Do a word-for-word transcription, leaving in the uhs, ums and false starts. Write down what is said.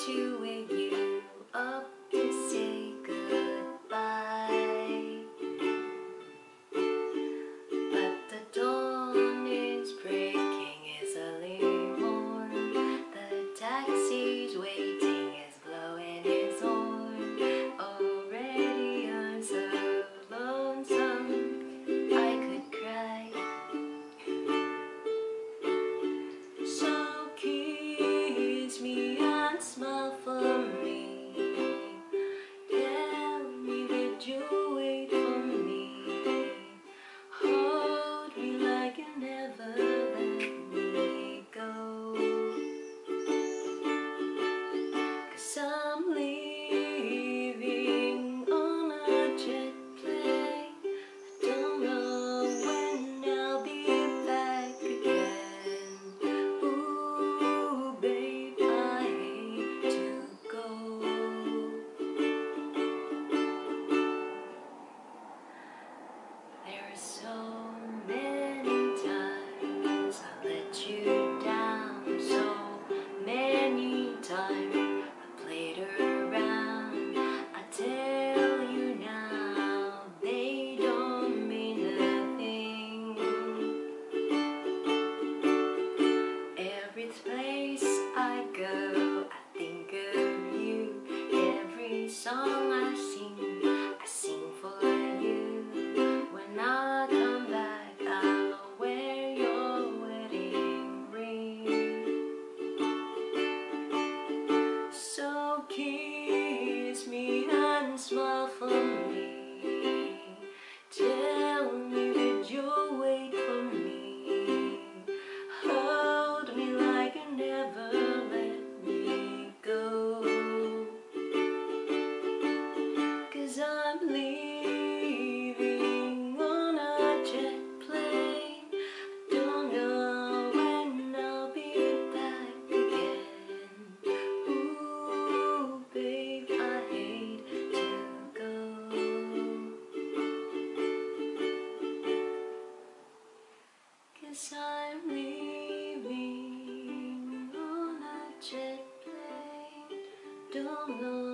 to wake you up to say goodbye. But the dawn is breaking, it's early morn. The taxi's waiting, it's blowing its horn. Already I'm so lonesome, I could cry. So kiss me and smile for me. Tell me that you'll wait for me. Hold me like you never let me go. 'Cause I'm leaving on a jet plane. I don't know when I'll be back again. Ooh, babe, I hate to go. There are so many times I let you down, so many times I played around. I tell you now, they don't mean nothing. Every place I go, I think of you. Every song I sing, I sing for you. When I come back, I'll wear your wedding ring. So kiss me and smile for me. Tell me that you'll wait for me. Hold me like you never let me go. 'Cause I'm leaving on a jet plane. Don't know when I'll be back again. Ooh, babe, I hate to go. 'Cause I'm leaving on a jet plane. Don't know